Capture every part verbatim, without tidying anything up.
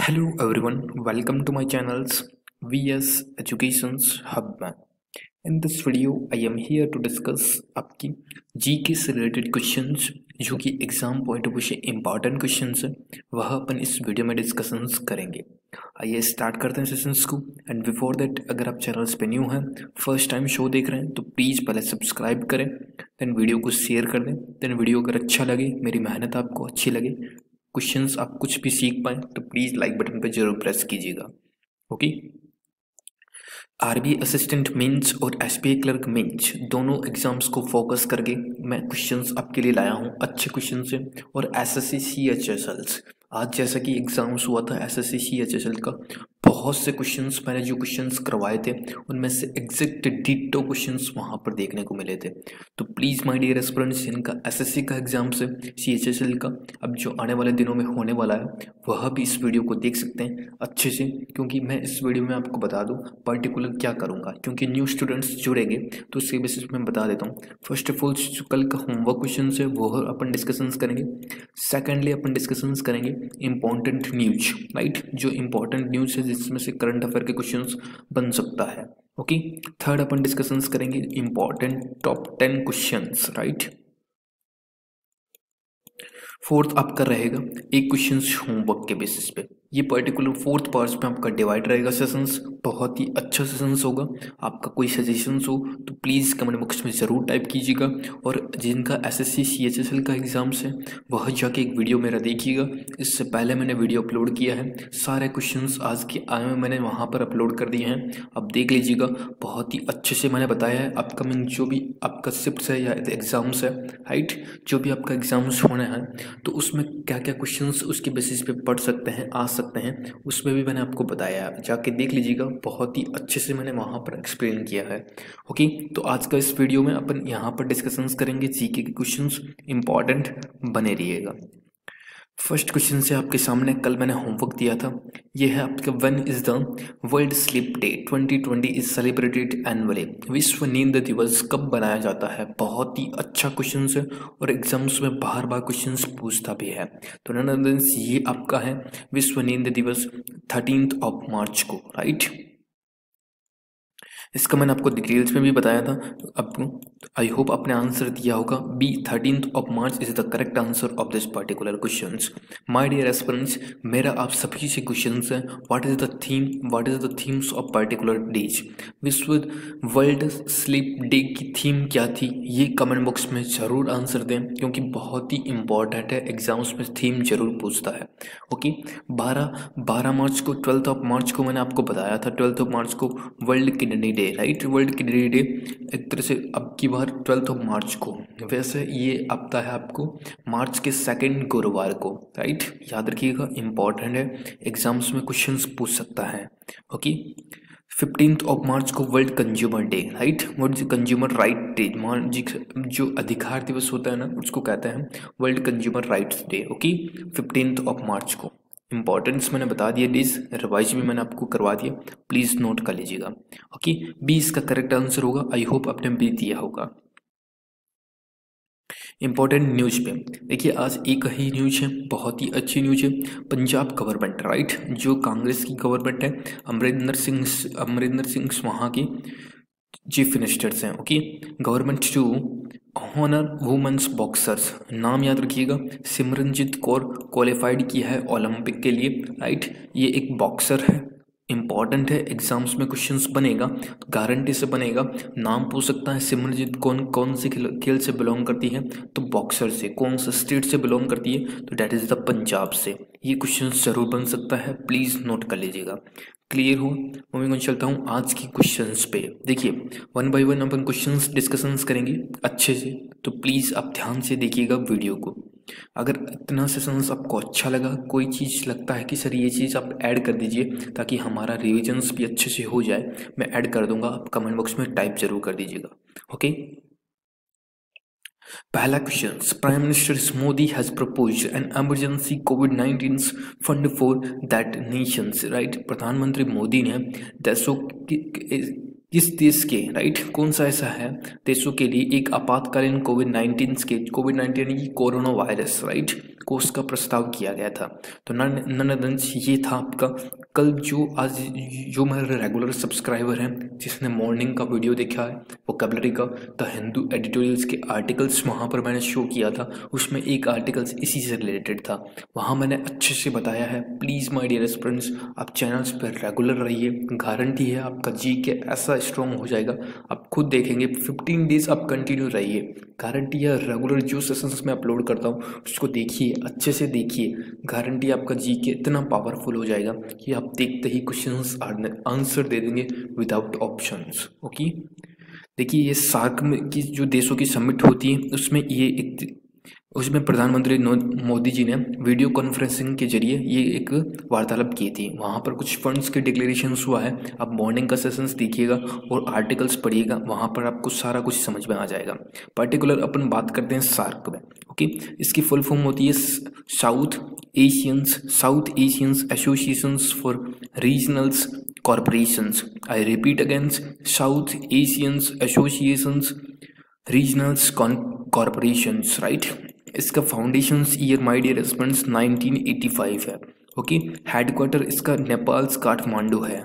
Hello everyone, welcome to my channel's V S Education's Hub में. In this video, I am here to discuss आपकी जी के से related questions जो कि exam point of view से important questions है, वह अपन इस वीडियो में डिस्कशंस करेंगे. आइए स्टार्ट करते हैं सेशंस को. एंड बिफोर दैट, अगर आप चैनल्स पे न्यू हैं, फर्स्ट टाइम शो देख रहे हैं, तो प्लीज़ पहले सब्सक्राइब करें, देन वीडियो को शेयर कर दें. देन वीडियो अगर अच्छा लगे, मेरी मेहनत आपको अच्छी लगे, क्वेश्चंस आप कुछ भी सीख पाएँ, तो प्लीज़ लाइक बटन पर जरूर प्रेस कीजिएगा. ओके. आरबीआई असिस्टेंट मेंस और एसबीआई क्लर्क मेंस दोनों एग्जाम्स को फोकस करके मैं क्वेश्चंस आपके लिए लाया हूँ, अच्छे क्वेश्चंस हैं. और एसएससी सीएचएसएल्स, आज जैसा कि एग्जाम्स हुआ था एसएससी सीएचएसएल का, बहुत से क्वेश्चंस मैंने जो क्वेश्चंस करवाए थे उनमें से एग्जैक्ट डिटो क्वेश्चंस वहाँ पर देखने को मिले थे. तो प्लीज़ माय डियर एस्पिरेंट्स, इनका एसएससी का एग्जाम से सीएचएसएल का अब जो आने वाले दिनों में होने वाला है, वह भी इस वीडियो को देख सकते हैं अच्छे से, क्योंकि मैं इस वीडियो में आपको बता दूँ पर्टिकुलर क्या करूँगा, क्योंकि न्यू स्टूडेंट्स जुड़ेंगे तो उसके बेसिस में बता देता हूँ. फर्स्ट ऑफ ऑल, जो कल का होमवर्क क्वेश्चन है वो अपन डिस्कशंस करेंगे. सेकेंडली अपन डिस्कशंस करेंगे इम्पॉर्टेंट न्यूज, राइट, जो इम्पॉर्टेंट न्यूज है जिसमें से करंट अफेयर के क्वेश्चंस बन सकता है. ओके. थर्ड अपन डिस्कशंस करेंगे important top ten questions, right. Fourth आपका रहेगा एक क्वेश्चन होमवर्क के बेसिस पे. ये पर्टिकुलर फोर्थ पार्ट में आपका डिवाइड रहेगा सेशंस. बहुत ही अच्छा सेशंस होगा. आपका कोई सजेशंस हो तो प्लीज़ कमेंट बॉक्स में ज़रूर टाइप कीजिएगा. और जिनका एसएससी सीएचएसएल का एग्जाम्स है वह जाके एक वीडियो मेरा देखिएगा. इससे पहले मैंने वीडियो अपलोड किया है, सारे क्वेश्चंस आज के आए हुए मैंने वहाँ पर अपलोड कर दिए हैं, अब देख लीजिएगा. बहुत ही अच्छे से मैंने बताया है अपकमिंग जो भी आपका शिफ्ट्स है या एग्जाम्स है, राइट, जो भी आपका एग्जाम्स होने हैं तो उसमें क्या क्या क्वेश्चंस उसके बेसिस पे पढ़ सकते हैं, आ सकते हैं, उसमें भी मैंने आपको बताया है, जाके देख लीजिएगा. बहुत ही अच्छे से मैंने वहाँ पर एक्सप्लेन किया है. ओके. तो आज का इस वीडियो में अपन यहाँ पर डिस्कशंस करेंगे जीके के क्वेश्चंस. इंपॉर्टेंट बने रहिएगा. फर्स्ट क्वेश्चन से आपके सामने कल मैंने होमवर्क दिया था. यह है आपका, when is the world sleep day twenty twenty is celebrated annually. विश्व नींद दिवस कब बनाया जाता है. बहुत ही अच्छा क्वेश्चन है और एग्जाम्स में बार बार क्वेश्चंस पूछता भी है. तो नॉनसेंस, ये आपका है विश्व नींद दिवस थर्टीन्थ ऑफ मार्च को, राइट. इसका मैंने आपको डिटेल्स में भी बताया था. आपको आई होप आपने आंसर दिया होगा. B, thirteenth of March is the correct answer of this particular questions. My dear aspirants, मेरा आप सभी से क्वेश्चंस है, what is the theme, what is the themes of particular days. विश्व वर्ल्ड स्लीप डे की theme क्या थी, ये कमेंट बॉक्स में ज़रूर आंसर दें, क्योंकि बहुत ही इंपॉर्टेंट है, एग्जाम्स में थीम जरूर पूछता है. ओके. बारह बारह मार्च को, ट्वेल्थ ऑफ मार्च को मैंने आपको बताया था, ट्वेल्थ ऑफ मार्च को world kidney day, right. World kidney day एक तरह से अब की बार ट्वेल्थ ऑफ मार्च को, वैसे ये आता है आपको मार्च के सेकंड गुरुवार को, राइट. याद रखिएगा, इंपॉर्टेंट है, एग्जाम्स में क्वेश्चंस पूछ सकता है. ओके. फिफ्टींथ ऑफ मार्च को world consumer day, right. World consumer right day, जो अधिकार दिवस होता है ना, उसको कहते हैं world consumer rights day. Okay. Fifteenth of March को. इंपॉर्टेंस मैंने बता दिया, डेज रिवाइज भी मैंने आपको करवा दिया, प्लीज़ नोट कर लीजिएगा. ओके. बी इसका करेक्ट आंसर होगा. आई होप आपने बी दिया होगा. इंपॉर्टेंट न्यूज पे देखिए, आज एक ही न्यूज है, बहुत ही अच्छी न्यूज है. पंजाब गवर्नमेंट, राइट, जो कांग्रेस की गवर्नमेंट है, अमरिंदर सिंह अमरिंदर सिंह वहाँ की चीफ मिनिस्टर्स हैं. Okay. Government to honour women's boxers, नाम याद रखिएगा, सिमरनजीत कौर क्वालिफाइड किया है ओलंपिक के लिए, राइट. ये एक बॉक्सर है, इंपॉर्टेंट है, एग्जाम्स में क्वेश्चंस बनेगा, गारंटी से बनेगा. नाम पूछ सकता है सिमरनजीत कौन कौन से खेल से बिलोंग करती है, तो बॉक्सर से. कौन सा स्टेट से बिलोंग करती है, तो डैट इज द पंजाब से. ये क्वेश्चन जरूर बन सकता है, प्लीज़ नोट कर लीजिएगा. क्लियर हो. मूविंग ऑन चलता हूँ आज की क्वेश्चंस पे. देखिए, वन बाय वन अपन क्वेश्चंस डिस्कशंस करेंगे अच्छे से, तो प्लीज़ आप ध्यान से देखिएगा वीडियो को. अगर इतना सेशंस आपको अच्छा लगा, कोई चीज़ लगता है कि सर ये चीज़ आप ऐड कर दीजिए ताकि हमारा रिविजन्स भी अच्छे से हो जाए, मैं ऐड कर दूंगा, आप कमेंट बॉक्स में टाइप जरूर कर दीजिएगा. ओके. पहला question, prime minister Modi has proposed an emergency covid nineteen fund for that nations, right. प्रधानमंत्री मोदी ने देशों इस देश के राइट कौन सा ऐसा है देशों के लिए एक आपातकालीन कोविड नाइन्टीन के कोविड नाइन्टीन की कोरोना वायरस राइट को उसका प्रस्ताव किया गया था। तो नन ये था आपका कल जो आज जो मेरे रेगुलर सब्सक्राइबर हैं जिसने मॉर्निंग का वीडियो देखा है वोकैबुलरी का द हिंदू एडिटोरियल्स के आर्टिकल्स वहाँ पर मैंने शो किया था, उसमें एक आर्टिकल्स इसी से रिलेटेड था। वहाँ मैंने अच्छे से बताया है। प्लीज़ माय डियर फ्रेंड्स आप चैनल्स पर रेगुलर रहिए, गारंटी है आपका जी के ऐसा स्ट्रॉन्ग हो जाएगा आप खुद देखेंगे। फिफ्टीन डेज आप कंटिन्यू रहिए, गारंटी है। रेगुलर जो सेशंस में अपलोड करता हूँ उसको देखिए, अच्छे से देखिए, गारंटी आपका जी के इतना पावरफुल हो जाएगा कि आप देखते ही क्वेश्चंस आंसर दे देंगे विदाउट ऑप्शंस। ओके देखिए ये सार्क में की जो देशों की समिट होती है उसमें ये एक उसमें प्रधानमंत्री मोदी जी ने वीडियो कॉन्फ्रेंसिंग के जरिए ये एक वार्तालाप की थी। वहाँ पर कुछ फंड्स के डिक्लेरेशंस हुआ है। आप मॉर्निंग का सेशंस देखिएगा और आर्टिकल्स पढ़िएगा, वहाँ पर आपको सारा कुछ समझ में आ जाएगा। पर्टिकुलर अपन बात करते हैं सार्क में। ओके इसकी फुल फॉर्म होती है South Asians South Asians associations for regionals corporations. I repeat again, South Asians associations regionals corporations right. इसका foundation year my dear students nineteen eighty five है। ओके हेडक्वार्टर इसका नेपाल काठमांडू है।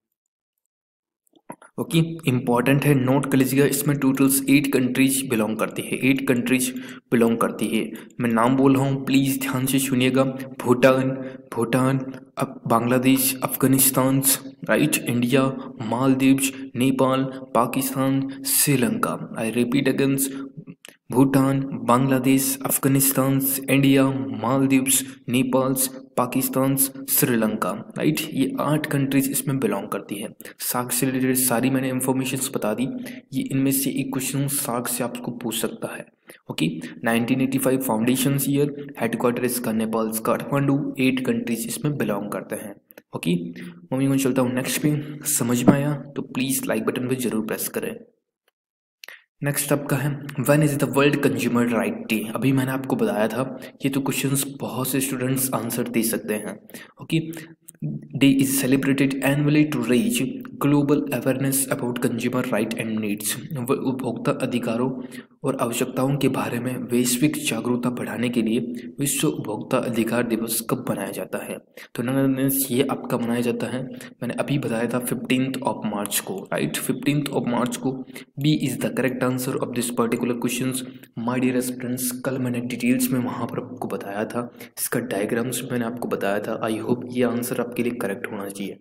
Okay important है, note कर लीजिएगा। इसमें टोटल्स एट कंट्रीज बिलोंग करती है, एट कंट्रीज बिलोंग करती है। मैं नाम बोल रहा हूँ, प्लीज़ ध्यान से सुनिएगा। भूटान भूटान अब Bangladesh, Afghanistan right, India, Maldives, Nepal, Pakistan, Sri Lanka. I repeat again, Bhutan, Bangladesh, Afghanistan, India, Maldives, Nepal, Pakistan, Sri Lanka right. ये आठ कंट्रीज इसमें बिलोंग करती है। सार्क से रिलेटेड सारी मैंने इंफॉर्मेशन बता दी। ये इनमें से एक क्वेश्चन सार्क से आपको पूछ सकता है। Okay nineteen eighty five foundation year, headquarter इसका नेपाल काठमांडू, एट कंट्रीज इसमें बिलोंग करते हैं। ओके मम्मी मैं चलता हूँ नेक्स्ट पे। समझ में आया तो प्लीज़ लाइक बटन पे जरूर प्रेस करें। नेक्स्ट आपका है when is the world consumer right day. अभी मैंने आपको बताया था ये तो क्वेश्चंस बहुत से स्टूडेंट्स आंसर दे सकते हैं। Okay day is celebrated annually to raise global awareness about consumer right and needs. उपभोक्ता अधिकारों और आवश्यकताओं के बारे में वैश्विक जागरूकता बढ़ाने के लिए विश्व उपभोक्ता अधिकार दिवस कब मनाया जाता है? तो ये आपका मनाया जाता है, मैंने अभी बताया था फिफ्टींथ ऑफ मार्च को राइट। फिफ्टींथ ऑफ मार्च को B is the correct answer of this particular question. My dear students कल मैंने डिटेल्स में वहाँ पर आपको बताया था, इसका डायग्राम्स मैंने आपको बताया था। आई होप ये आंसर आपके लिए करेक्ट होना चाहिए।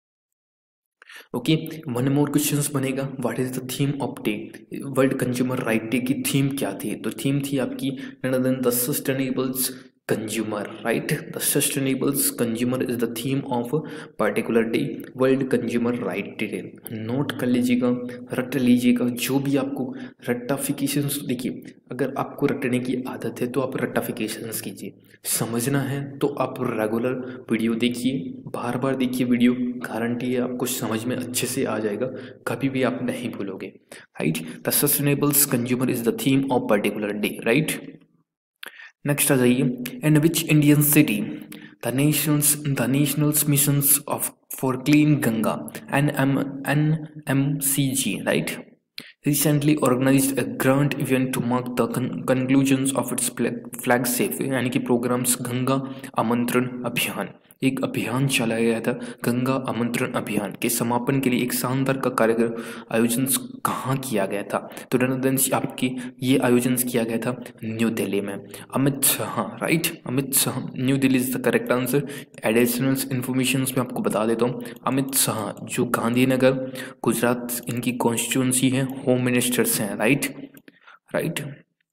ओके वन मोर क्वेश्चंस बनेगा, what is the theme of day? World consumer right day की थीम क्या थी? तो थीम थी आपकी the sustainables consumer right. The sustainables consumer is the theme of particular day, world consumer right day. Note कर लीजिएगा, रट लीजिएगा। जो भी आपको रट्टाफिकेशंस, देखिए अगर आपको रटने की आदत है तो आप रट्टाफिकेशंस कीजिए, समझना है तो आप रेगुलर वीडियो देखिए, बार बार देखिए वीडियो, गारंटी है आपको समझ में अच्छे से आ जाएगा, कभी भी आप नहीं भूलोगे right. The sustainables consumer is the theme of particular day right. Next आ जाइए, in which Indian city the nations the nationals missions of for clean Ganga N M N M C G right recently organized a grand event to mark the con conclusions of its flagship यानी कि programmes Ganga आमंत्रण अभियान। एक अभियान चलाया गया था गंगा आमंत्रण अभियान के समापन के लिए एक शानदार का कार्यक्रम आयोजन कहाँ किया गया था? तो रनदंश आपकी ये आयोजन किया गया था न्यू दिल्ली में। Amit Shah right, Amit Shah, New Delhi is the correct answer. Additional information में आपको बता देता हूँ, अमित शाह जो गांधीनगर गुजरात इनकी कॉन्स्टिट्यूंसी है, होम मिनिस्टर्स हैं राइट राइट।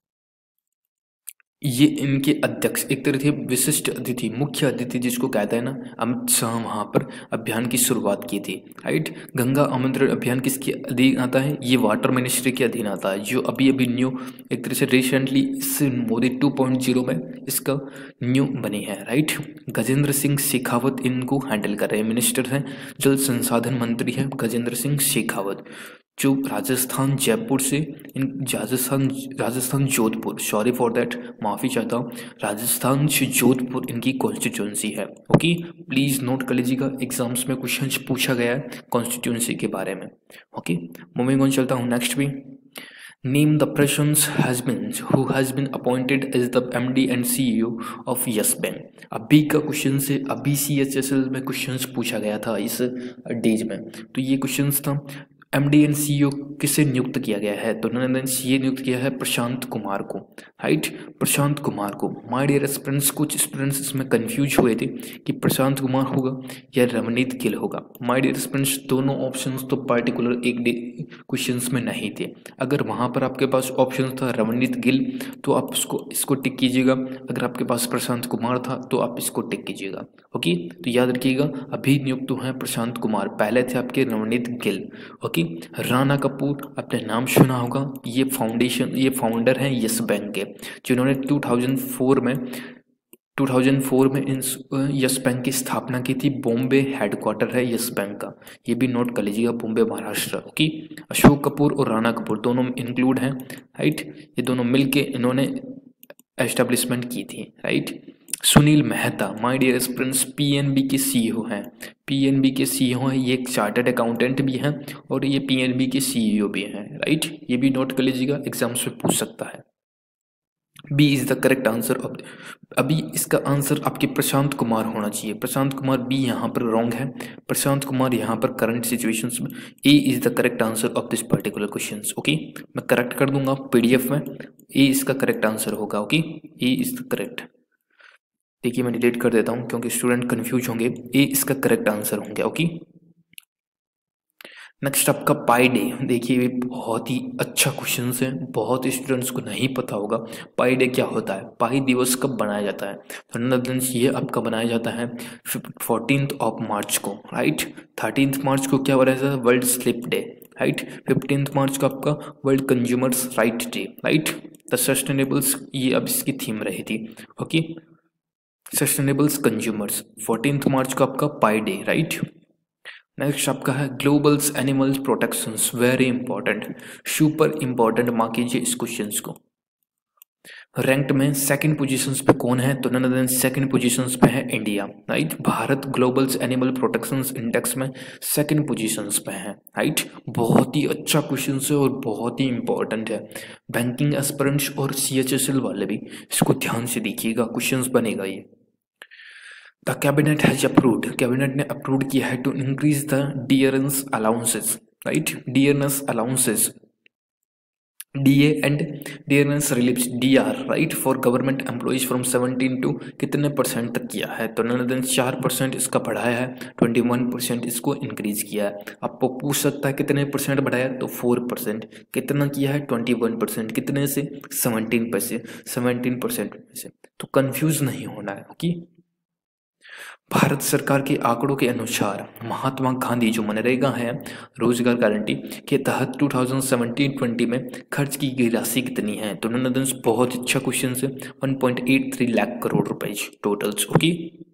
ये इनके अध्यक्ष एक तरह से विशिष्ट अतिथि, मुख्य अतिथि जिसको कहते हैं ना, अमित शाह वहाँ पर अभियान की शुरुआत की थी राइट। गंगा आमंत्रण अभियान किसके अधीन आता है? ये वाटर मिनिस्ट्री के अधीन आता है, जो अभी अभी न्यू एक तरह से रिसेंटली इस मोदी टू पॉइंट ज़ीरो में इसका न्यू बनी है राइट। गजेंद्र सिंह शेखावत इनको हैंडल कर रहे हैं, मिनिस्टर हैं, जल संसाधन मंत्री हैं गजेंद्र सिंह शेखावत। जो राजस्थान जयपुर से इन Rajasthan Rajasthan Jodhpur, sorry for that, माफ़ी चाहता हूँ, राजस्थान से जोधपुर इनकी कॉन्स्टिट्यूंसी है। ओके, प्लीज़ नोट कर लीजिएगा, एग्जाम्स में क्वेश्चन पूछा गया है कॉन्स्टिट्यूंसी के बारे में। ओके, मूविंग ऑन, चलता हूँ नेक्स्ट भी। Name the persons has been who has been appointed as the M D and C E O of Yes Bank। अभी का क्वेश्चन से अभी सी एच एस एल में क्वेश्चंस पूछा गया था इस डेज में, तो ये क्वेश्चंस था एमडी एंड सीईओ किसे नियुक्त किया गया है, तो उन्होंने सीए नियुक्त किया है प्रशांत कुमार को, राइट, प्रशांत कुमार को। माय डियर स्टूडेंट्स, कुछ स्टूडेंट्स इसमें कंफ्यूज हुए थे कि प्रशांत कुमार होगा या रवनीत गिल होगा। माय डियर स्टूडेंट्स, दोनों ऑप्शंस तो पर्टिकुलर एक क्वेश्चंस में नहीं थे। अगर वहां पर आपके पास ऑप्शन था रवनीत गिल तो आप इसको इसको टिक कीजिएगा, अगर आपके पास प्रशांत कुमार था तो आप इसको टिक कीजिएगा। ओके, तो याद रखिएगा अभी नियुक्त हुए हैं प्रशांत कुमार, पहले थे आपके रवनीत गिल। ओके, राणा कपूर आपने नाम सुना होगा, ये फाउंडेशन ये फाउंडर हैं यस बैंक के, जिन्होंने दो हज़ार चार में दो हज़ार चार में इन यस बैंक की स्थापना की थी। बॉम्बे हेडक्वार्टर है यस बैंक का, ये भी नोट कर लीजिएगा, बॉम्बे महाराष्ट्र। ओके, अशोक कपूर और राणा कपूर दोनों इंक्लूड हैं, राइट, ये दोनों मिलके इन्होंने एस्टेब्लिशमेंट की थी, right. Sunil Mehta, my dear students, PNB के सीईओ हैं, पीएनबी के सीईओ हैं, ये एक चार्टर्ड अकाउंटेंट भी हैं और ये पीएनबी के सीईओ भी हैं, राइट, ये भी नोट कर लीजिएगा, एग्जाम्स में पूछ सकता है। B is the correct answer of, अभी इसका आंसर आपके प्रशांत कुमार होना चाहिए, प्रशांत कुमार बी यहाँ पर रॉन्ग है, प्रशांत कुमार यहाँ पर करंट सिचुएशंस में A is the correct answer of this particular questions. Okay, मैं करेक्ट कर दूंगा पीडीएफ में, ए इसका करेक्ट आंसर होगा। Okay, A is the correct, देखिए मैं डिलीट कर देता हूँ क्योंकि स्टूडेंट कंफ्यूज होंगे, ए इसका करेक्ट आंसर होंगे। ओके, नेक्स्ट आपका पाई डे, देखिए ये बहुत ही अच्छा क्वेश्चन है, बहुत स्टूडेंट्स को नहीं पता होगा पाई डे क्या होता है, पाई दिवस कब बनाया जाता है। तो नदंस ये आपका बनाया जाता है फोर्टीन ऑफ मार्च को, राइट, थर्टीन मार्च को क्या बनाया जाता है, world sleep day, right, fifteen March को आपका world consumers right day, right, the sustainables, ये अब इसकी थीम रही थी। Okay, sustainables consumers, fourteen March को आपका पाई डे, राइट। नेक्स्ट आपका है globals animals protections, very important, super important, mark कीजिए इस क्वेश्चंस को। रैंक्ड में सेकंड पोजीशंस पे कौन है, तो नन देन सेकंड पोजीशंस पे है इंडिया, राइट, भारत ग्लोबल्स एनिमल प्रोटेक्शंस इंडेक्स में सेकंड पोजीशंस पे है, राइट। बहुत ही अच्छा क्वेश्चन है और बहुत ही इंपॉर्टेंट है, बैंकिंग एस्पिरेंट्स और सीएचएसएल वाले भी इसको ध्यान से देखिएगा, क्वेश्चन बनेगा ये। The cabinet has approved, cabinet ने अप्रूव किया है to increase the dearness allowances, right, dearness allowances, DA and dearness reliefs, DR, right, for government employees from seventeen to कितने परसेंट तक किया है, तो नन देन चार परसेंट इसका बढ़ाया है, ट्वेंटी वन परसेंट इसको इंक्रीज किया है। आपको पूछ सकता है कितने परसेंट बढ़ाया, तो फोर परसेंट, कितना किया है, ट्वेंटी वन परसेंट, कितने से, सेवनटीन परसेंट, सेवनटीन परसेंट से, तो कंफ्यूज नहीं होना है। ओके, भारत सरकार के आंकड़ों के अनुसार महात्मा गांधी जो मनरेगा है रोजगार गारंटी के तहत दो हज़ार सत्रह बीस में खर्च की गई राशि कितनी है, तो ननदंस बहुत अच्छा क्वेश्चन है, one point eight three lakh crore रुपए टोटल्स। ओके,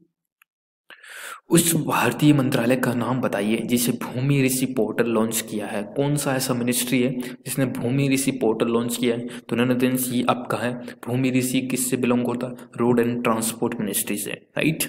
उस भारतीय मंत्रालय का नाम बताइए जिसे भूमि ऋषि पोर्टल लॉन्च किया है, कौन सा ऐसा मिनिस्ट्री है जिसने भूमि ऋषि पोर्टल लॉन्च किया है, तो ननदंस ये आपका है, भूमि ऋषि किससे बिलोंग होता है, रोड एंड ट्रांसपोर्ट मिनिस्ट्री से, right,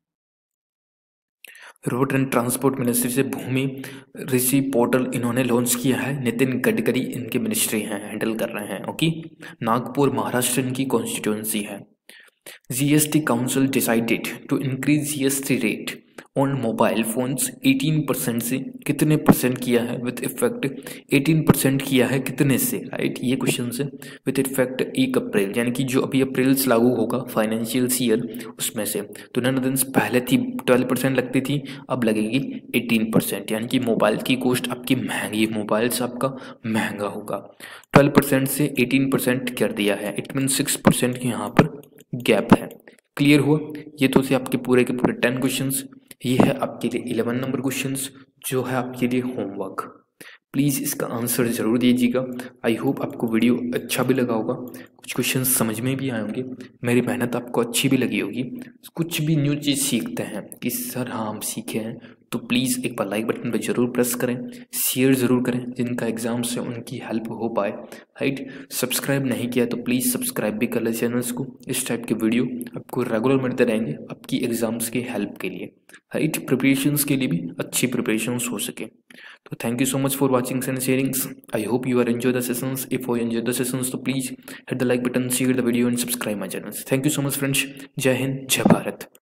road and transport ministry से भूमि ऋषि पोर्टल इन्होंने लॉन्च किया है, नितिन गडकरी इनके मिनिस्ट्री हैं, हैंडल कर रहे हैं। ओके, नागपुर महाराष्ट्र इनकी कॉन्स्टिट्यूंसी है। GST council decided to increase GST rate on mobile phones eighteen percent से कितने परसेंट किया है, विथ इफेक्ट एटीन परसेंट किया है कितने से, राइट, ये क्वेश्चन से, विथ इफेक्ट एक अप्रैल, यानी कि जो अभी अप्रैल से लागू होगा फाइनेंशियल ईयर उसमें से, तो नन दिन पहले थी ट्वेल्व परसेंट लगती थी, अब लगेगी एटीन परसेंट, यानी कि मोबाइल की कॉस्ट आपकी महंगी, मोबाइल से आपका महंगा होगा, ट्वेल्व परसेंट से एटीन परसेंट कर दिया है, इट मीन सिक्स परसेंट की यहाँ पर गैप है। क्लियर हुआ, ये तो थे आपके पूरे के पूरे टेन क्वेश्चंस, ये है आपके लिए इलेवन नंबर क्वेश्चंस जो है आपके लिए होमवर्क, प्लीज़ इसका आंसर ज़रूर दीजिएगा। आई होप आपको वीडियो अच्छा भी लगा होगा, कुछ क्वेश्चंस समझ में भी आए होंगे, मेरी मेहनत आपको अच्छी भी लगी होगी, कुछ भी न्यू चीज़ सीखते हैं कि सर हाँ हम सीखे हैं तो प्लीज़ एक बार लाइक बटन पर जरूर प्रेस करें, शेयर ज़रूर करें, जिनका एग्जाम से उनकी हेल्प हो पाए, राइट। सब्सक्राइब नहीं किया तो प्लीज़ सब्सक्राइब भी कर लें चैनल्स को। इस टाइप के वीडियो आपको रेगुलर मिलते रहेंगे आपकी एग्जाम्स की हेल्प के लिए, राइट, प्रिपरेशंस के लिए भी अच्छी प्रिपरेशंस हो सके। तो thank you so much for watching and sharings. I hope you are enjoy the sessions. If you enjoy the sessions, so please hit the like button, share the video and subscribe my channels. Thank you so much friends. Jai Hind, Jai Bharat.